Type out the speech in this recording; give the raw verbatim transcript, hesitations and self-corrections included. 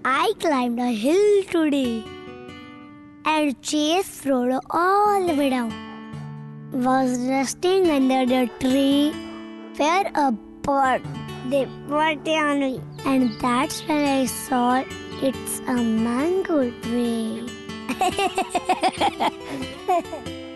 I climbed a hill today and chased Frodo all the way down. Was resting under the tree where a bird they put on me, and that's when I saw it's a mango tree.